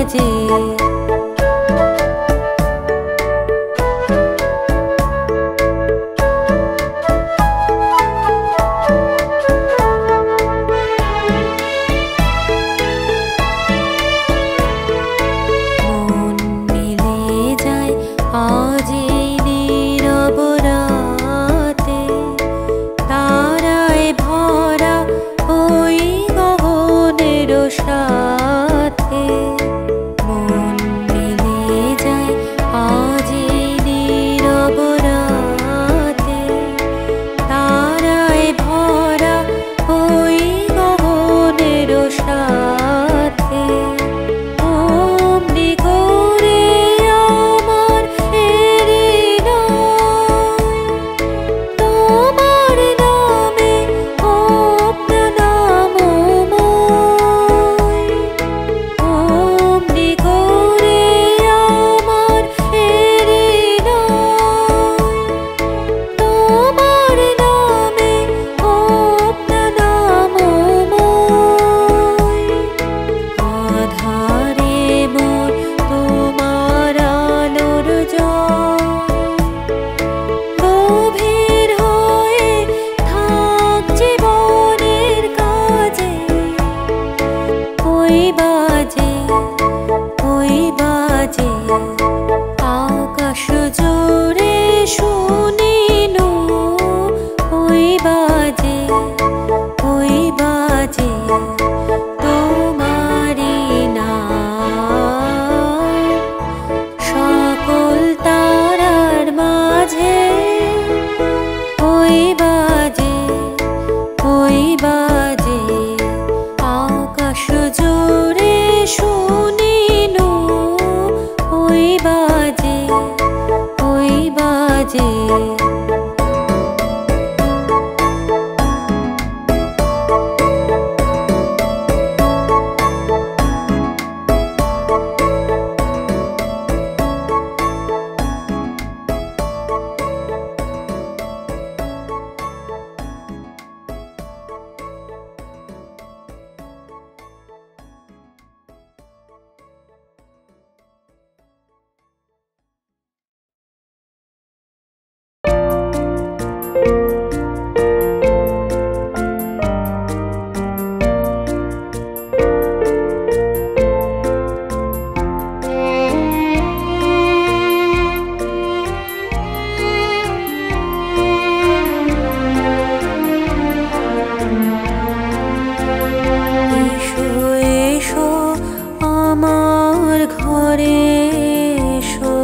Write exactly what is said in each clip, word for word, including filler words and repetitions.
বাজে মন মিলে যায় আজ এই নীরব রাতে তারায় ভরা ওই গগনের সাথে মন মিলে যায় আজ এই নীরব রাতে তারায় ভরা ওই গগনের সাথে অমনি করে আমার হৃদয় তোমার নামে হোক না নামময় অমনি করে আমার হৃদয় তোমার নামে হোক না নামময় আধারে মোর তোমার আলোর জয় গভীর হয়ে থাক জীবনের কাজে ওই বাজে ওই বাজে আকাশ জুড়ে শুনিনু ওই বাজে ওই বাজে তোমারি নাম সকল তারার মাঝে ওই বাজে ওই বাজে আকাশ জুড়ে শুনিনু ওই বাজে ওই বাজে এসো এসো আমার ঘরে এসো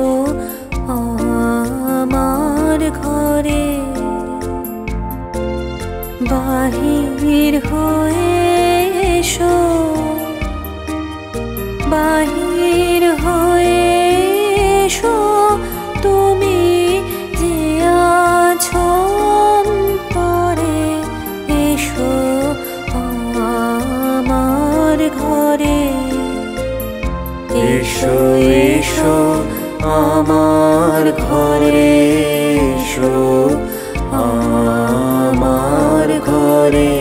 আমার ঘরে বাহির হয়ে এসো বাহির হয়ে এসো তুমি যে আছো অন্তরে এসো আমার ঘরে এসো এসো আমার ঘরে এসো আমার ঘরে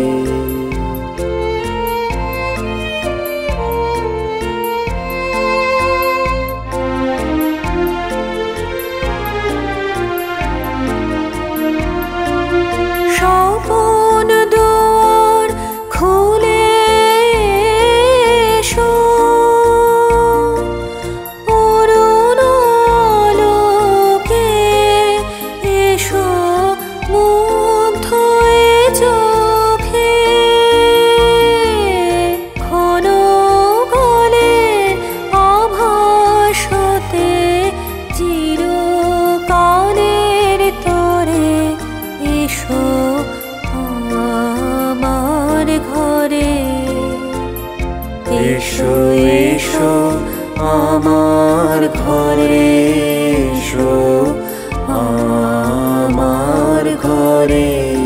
স্বপন দুয়ার খুলে এসো অরুণ আলোকে এসো মুগ্ধ এ চোখে ঘন গলের আভাস হতে চিরকালের তরে এসো আমার ঘরে এসো এসো আমার ঘরে এসো আমার ঘরে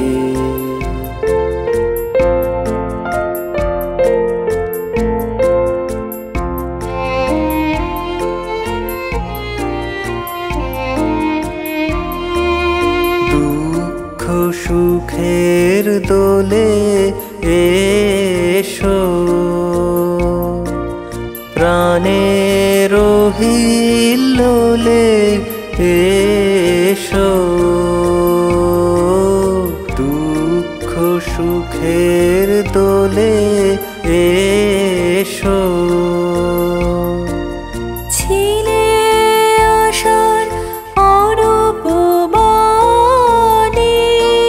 সুখের দোলে এসো প্রাণ প্রাণের হিল্লোলে এসো, দুঃখ সুখের দোলে এসো। ছিলে আশার অরূপ বাণী,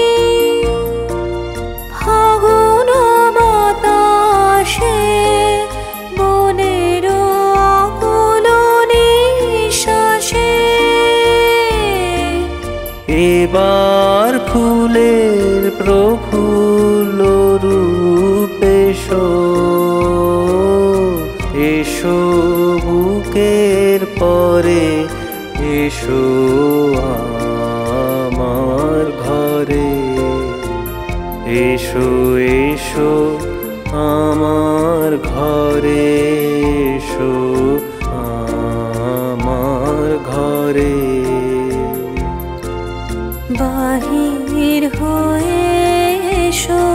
ফাগুন বাতাসে বনের আকুল নিঃশ্বাসে। এবার ফুলের প্রফুল্ল রূপ এসো, এসো বুকের পরে এসো আমার ঘরে। এসো এসো আমার ঘরে, এসো আমার ঘরে। বাহির হয়ে এসো,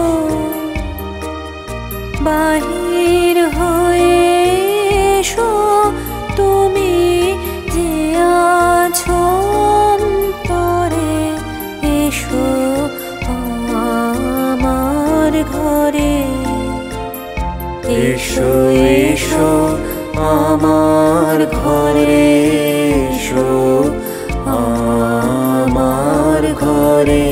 বাহির হয়ে এসো, তুমি যে আছো অন্তরে। এসো আমার ঘরে, এসো এসো আমার ঘরে, এসো আমার ঘরে।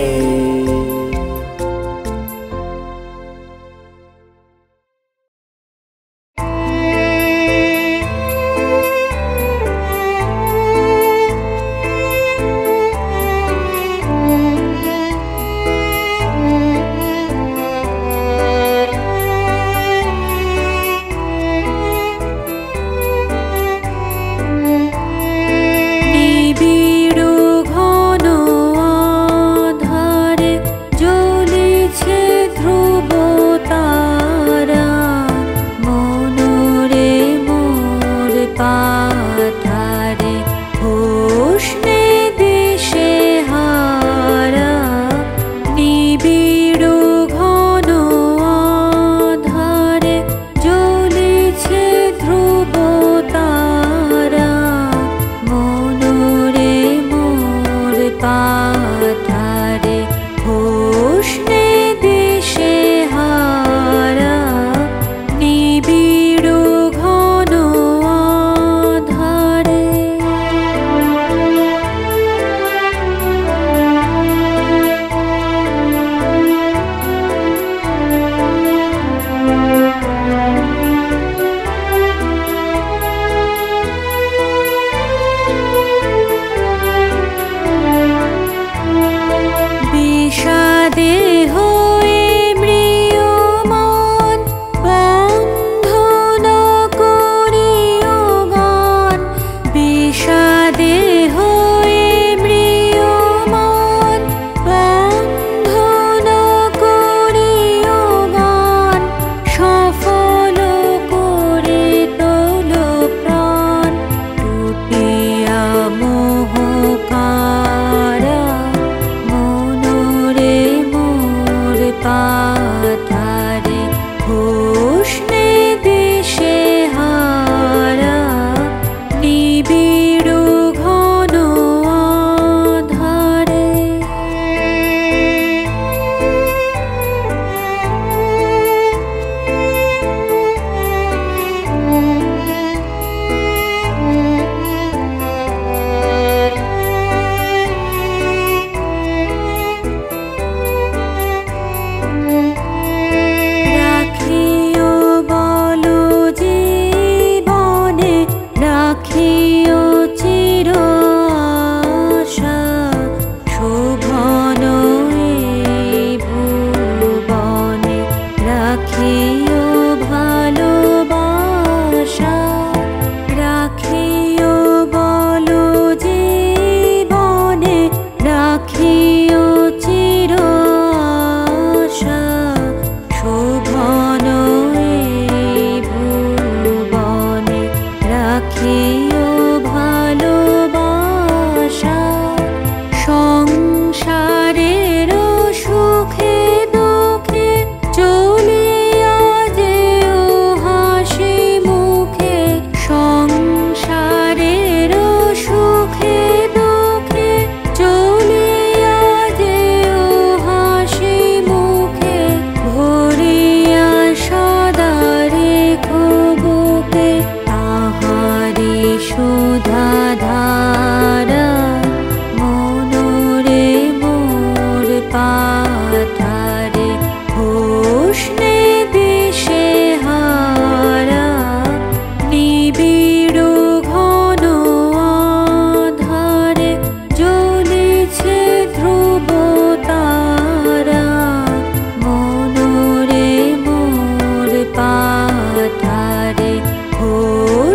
বিষাদে হয়ে ম্রিয়মান বন্ধ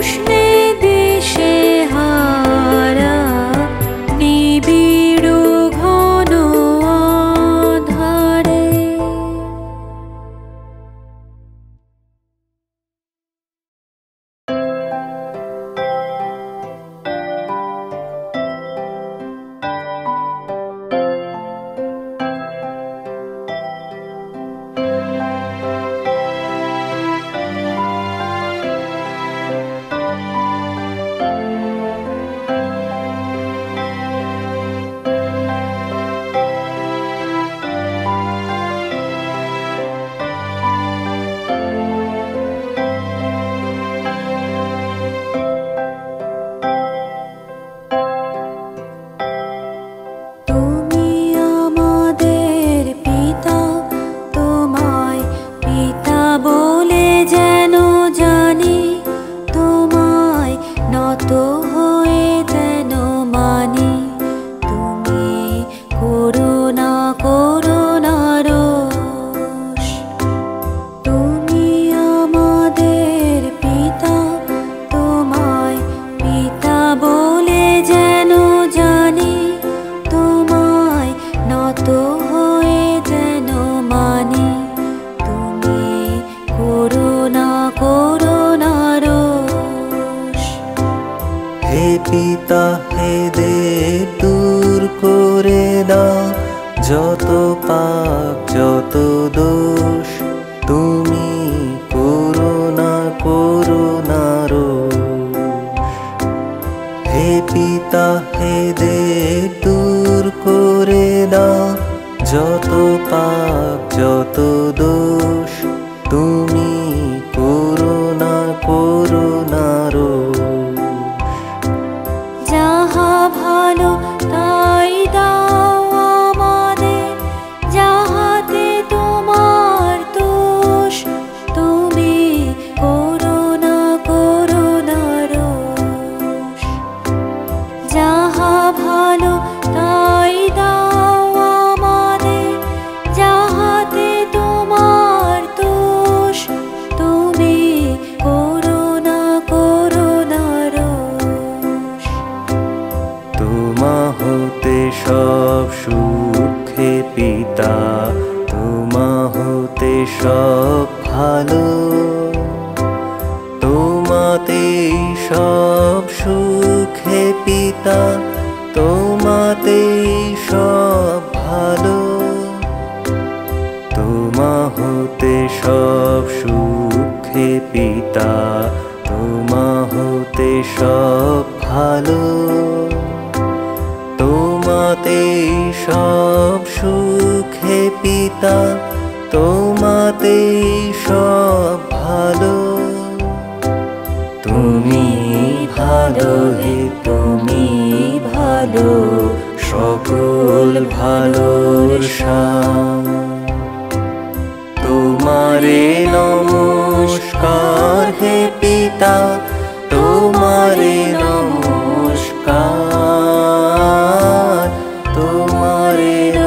উষ্ণে দিশে হারা নিবিড় ঘন আঁধারে। তুমি আমাদের পিতা, তোমায় পিতা বলে যেন জানি, তোমায় নত হয়ে যেন মানি। তুমি করুণা করুণা রোষ। তুমি আমাদের পিতা, তোমায় পিতা বলে যেন জানি, তোমায় নত হয়ে যেন মানি। তুমি করুণা করুণা রোষ। হে পিতা হে দেব দূর করে দাও যত পাপ যত দোষ, তুমি করুণা করুণা রোষ। হে পিতা হে দেব দূর করে দাও যত পাপ যত দোষ, তুমি করুণা করুণা রোষ। যাহা ভালো তাই দাও আমাদের, যাহাতে তোমার দোষ, তুমি করুণা করুণা রোষ। যাহা ভালো তাই দাও আমাদের, যাহাতে তোমার দোষ, তুমি করুণা করুণা রোষ। তোমা হতে সব সুখে পিতা, তোমা হতে সব ভালো, তোমাতেই সব সুখে পিতা, তোমাতেই সব ভালো। তোমা হতে সব সুখে পিতা, তোমা হতে সব ভালো, তোমাতেই সব সুখে পিতা, তোমাতেই সব ভালো। তুমি ভালো হে তুমি ভালো, সকল ভালোর সার। তোমারে নমস্কার হে পিতা, তোমারে নমস্কার, তোমারে